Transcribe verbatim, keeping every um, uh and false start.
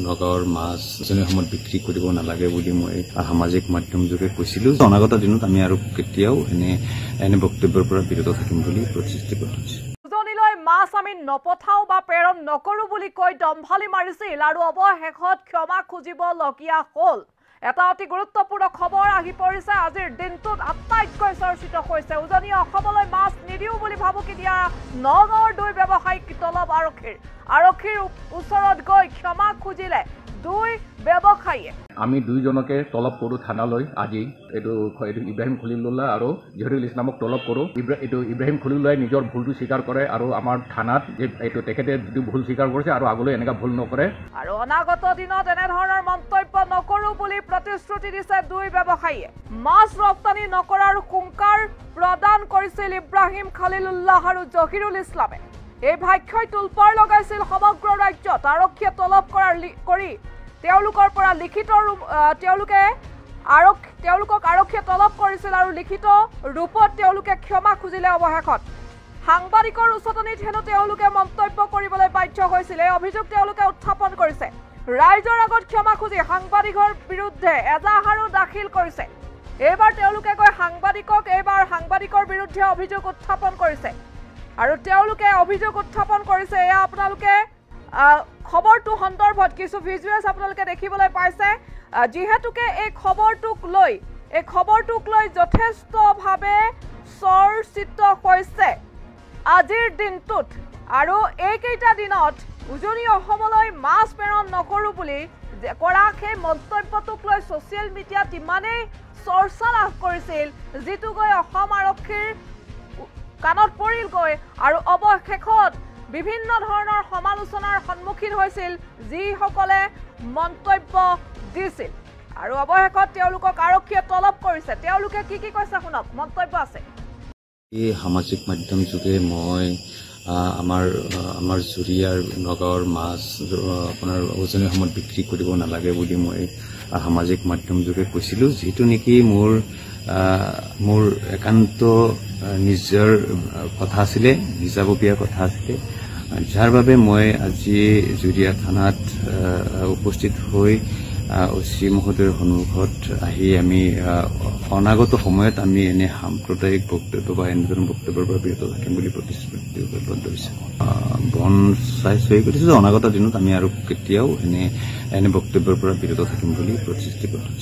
নগাঁৱৰ মাছ যেনে সময়ত বিক্ৰী কৰিব নালাগে বুলি মই সামাজিক মাধ্যম যোগে কৈছিলো। অনাগত দিনত আমি আৰু কেতিয়াও এনে এনে বক্তব্যৰ পৰা বিৰত থাকিম বুলি প্ৰতিশ্ৰুতি কৰিছো। উজনিলৈ মাছ আমি নপঠাও বা প্ৰেৰণ নকৰো বুলি কৈ দম্ভালি মাৰিছিল আৰু অৱশেষত ক্ষমা খুজিবলগীয়া হ'ল। এটা অতি গুৰুত্বপূৰ্ণ খবৰ আহি পৰিছে। আজিৰ দিনটোত আটাইতকৈ চৰ্চিত হৈছে উজনি অসমলৈ মাছ নিদিও বুলি ভাবুকি দিয়া নগাঁৱৰ দুই ব্যৱসায়িক তলব আৰক্ষীৰ আৰক্ষীৰ ওচৰত গৈ ক্ষমা খুজিলে দুই ব্যৱসায়ীয়ে। আমি দুইজনকে তলব কৰোঁ থানালৈ। আজি এইটো এইটো ইব্ৰাহিম খলিলুল্লাহ আৰু জহিৰুল ইছলামক তলব কৰোঁ। এইটো ইব্ৰাহিম খলিলুল্লাহে নিজৰ ভুলটো স্বীকাৰ কৰে আৰু আমাৰ থানাত যে এইটো তেখেতে যিটো ভুল স্বীকাৰ কৰিছে আৰু আগলৈ এনেকুৱা ভুল নকৰে। আৰু অনাগত দিনত এনেধৰণৰ মন্তব্য নকৰোঁ বুলি প্ৰতিশ্ৰুতি দিছে দুই ব্যৱসায়ীয়ে। মাছ ৰপ্তানি নকৰাৰ হুংকাৰ প্ৰদান কৰিছিল ইব্ৰাহিম খলিলুল্লাহ আৰু জহিৰুল ইছলামে। এই ভাষ্যই তুলপাৰ লগাইছিল সমগ্ৰ ৰাজ্যত। আৰক্ষীয়ে তলব কৰাৰ কৰি তেওঁলোকৰ পৰা লিখিত তেওঁলোকে আৰক্ষী তেওঁলোকক আৰক্ষীয়ে তলব কৰিছিল আৰু লিখিত ৰূপত তেওঁলোকে ক্ষমা খুজিলে। অৱশেষত সাংবাদিকৰ উচতনিত হেনো তেওঁলোকে মন্তব্য কৰিবলৈ বাধ্য হৈছিল। এই অভিযোগ তেওঁলোকে উত্থাপন কৰিছে। ৰাইজৰ আগত ক্ষমা খুজি সাংবাদিকৰ বিৰুদ্ধে এজাহাৰো দাখিল কৰিছে। এইবাৰ তেওঁলোকে গৈ সাংবাদিকক এইবাৰ সাংবাদিকৰ বিৰুদ্ধে অভিযোগ উত্থাপন কৰিছে আৰু তেওঁলোকে অভিযোগ উত্থাপন কৰিছে। এয়া আপোনালোকে খবৰটো সন্দৰ্ভত কিছু ভিজুৱেলছ আপোনালোকে দেখিবলৈ পাইছে। যিহেতুকে এই খবৰটোক লৈ এই খবৰটোক লৈ যথেষ্টভাৱে চৰ্চিত হৈছে আজিৰ দিনটোত। আৰু এইকেইটা দিনত উজনি অসমলৈ মাছ প্ৰেৰণ নকৰোঁ বুলি কৰা সেই মন্তব্যটোক লৈ ছ'চিয়েল মিডিয়াত ইমানেই চৰ্চা লাভ কৰিছিল, যিটো গৈ অসম আৰক্ষীৰ কাণত পৰিলগৈ আৰু অৱশেষত বিভিন্ন ধৰণৰ সমালোচনাৰ সন্মুখীন হৈছিল যিসকলে মন্তব্য দিছিল। আৰু অৱশেষত তেওঁলোকক আৰক্ষীয়ে তলব কৰিছে। তেওঁলোকে কি কি কৈছে শুনক, মন্তব্য আছে। এই সামাজিক মাধ্যম যোগে মই আমাৰ আমাৰ জুৰিয়াৰ নগাঁৱৰ মাছ আপোনাৰ উজনি সময়ত বিক্ৰী কৰিব নালাগে বুলি মই সামাজিক মাধ্যম যোগে কৈছিলো, যিটো নেকি মোৰ মোৰ একান্ত নিজৰ কথা আছিলে, নিজাববীয়া কথা আছিলে, যাৰ বাবে মই আজি জুৰিয়া থানাত উপস্থিত হৈ অচি মহোদয়ৰ সন্মুখত আহি আমি অনাগত সময়ত আমি এনে সাম্প্ৰদায়িক বক্তব্য বা এনেধৰণৰ বক্তব্যৰ পৰা বিৰত থাকিম বুলি প্ৰতিশ্ৰুতি ধৰিছে। বন চাই চহি কৰিছো যে অনাগত দিনত আমি আৰু কেতিয়াও এনে এনে বক্তব্যৰ পৰা বিৰত থাকিম বুলি প্ৰতিশ্ৰুতি কৰিছো।